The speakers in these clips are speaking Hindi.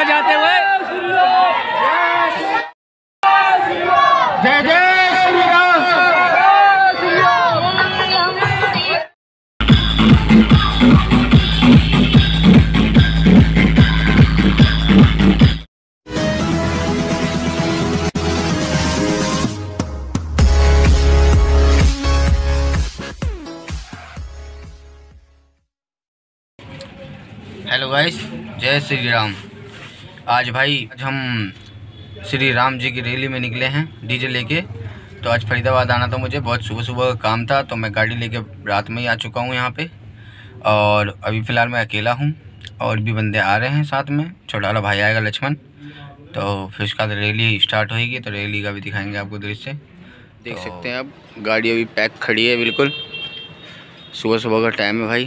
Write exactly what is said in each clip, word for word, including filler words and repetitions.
बजाते हुए जय जय श्री राम। हेलो गाइस, जय श्री राम। आज भाई आज हम श्री राम जी की रैली में निकले हैं डीजे लेके। तो आज फरीदाबाद आना था मुझे, बहुत सुबह सुबह का काम था, तो मैं गाड़ी लेके रात में ही आ चुका हूँ यहाँ पे। और अभी फ़िलहाल मैं अकेला हूँ और भी बंदे आ रहे हैं साथ में, छोटा वाला भाई आएगा लक्ष्मण। तो फिर उसके बाद रैली स्टार्ट होएगी, तो रैली का भी दिखाएंगे आपको दृश्य। देख तो सकते हैं आप, गाड़ी अभी पैक खड़ी है बिल्कुल, सुबह सुबह का टाइम है भाई।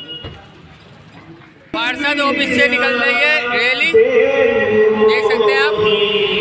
पार्षद ऑफिस से निकल रही है रैली, देख सकते हैं आप।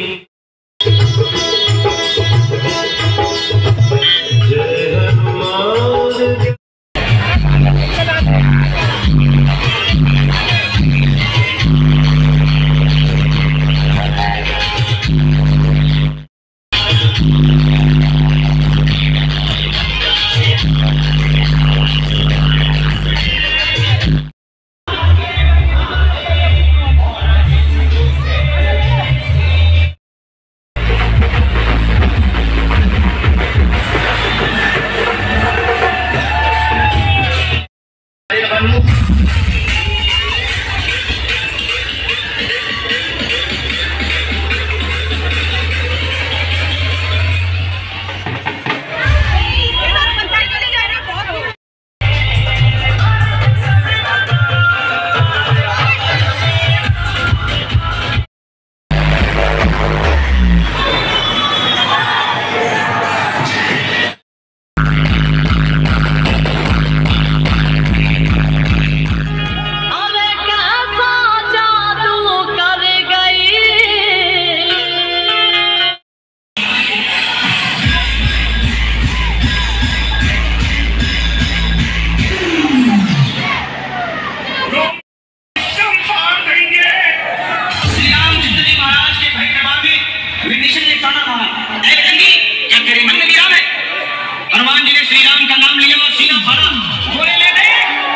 हनुमान जी ने श्री राम का नाम लिया और सीना फाड़ा, घोड़े ले गए।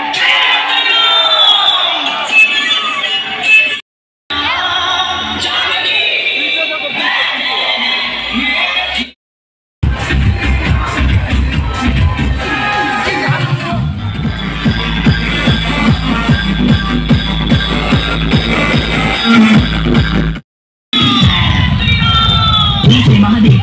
महादेव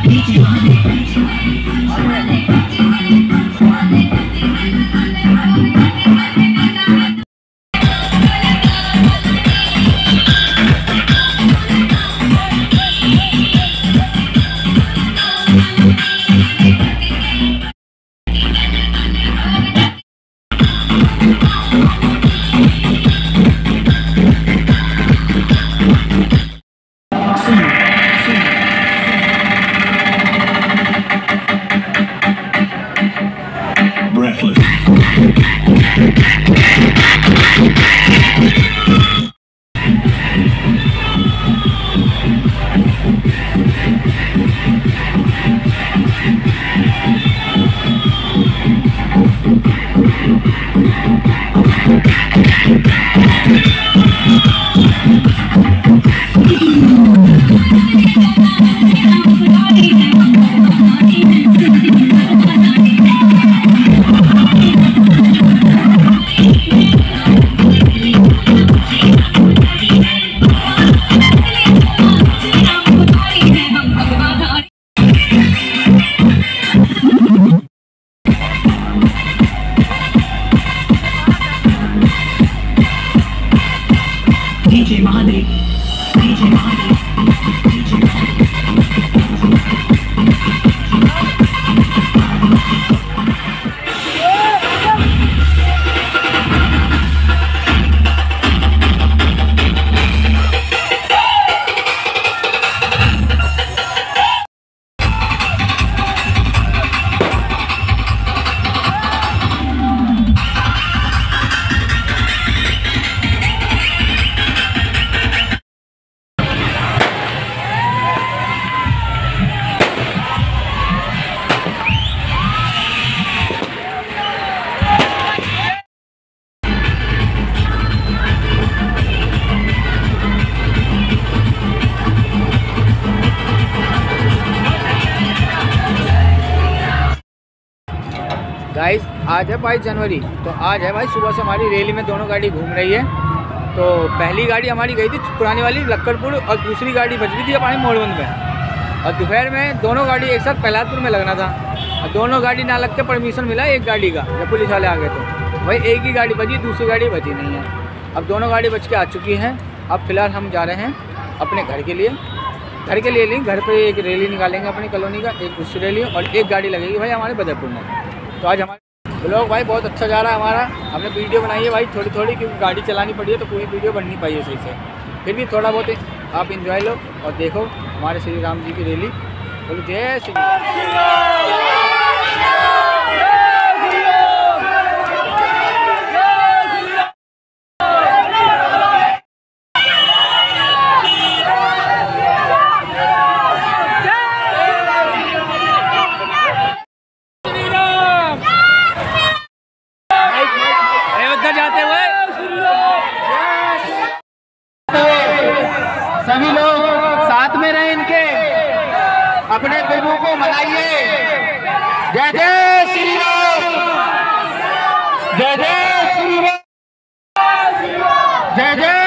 डीजे महादेव। आज है बाईस जनवरी, तो आज है भाई सुबह से हमारी रैली में दोनों गाड़ी घूम रही है। तो पहली गाड़ी हमारी गई थी पुरानी वाली लक्कड़पुर और दूसरी गाड़ी बच रही थी हमारी मोड़बंद में। और दोपहर में दोनों गाड़ी एक साथ प्रहलादपुर में लगना था और दोनों गाड़ी ना लग के परमिशन मिला एक गाड़ी का, जब पुलिस वाले आ गए तो भाई एक ही गाड़ी बची, दूसरी गाड़ी बची नहीं है। अब दोनों गाड़ी बच के आ चुकी हैं। अब फिलहाल हम जा रहे हैं अपने घर के लिए, घर के लिए नहीं, घर पे एक रैली निकालेंगे अपनी कॉलोनी का, एक दूसरी रैली और एक गाड़ी लगेगी भाई हमारे बदरपुर में। तो आज हमारे ब्लॉग भाई बहुत अच्छा जा रहा है हमारा। हमने वीडियो बनाई है भाई थोड़ी थोड़ी, क्योंकि गाड़ी चलानी पड़ी है तो पूरी वीडियो बन नहीं पाई है सही से। फिर भी थोड़ा बहुत आप इंजॉय लो और देखो हमारे श्री राम जी की रैली। बोलो जय श्री राम। जाते हुए सभी लोग साथ में रहें, इनके अपने प्रभु को मनाइए। जय जय श्री राम, जय जय श्री राम, जय जय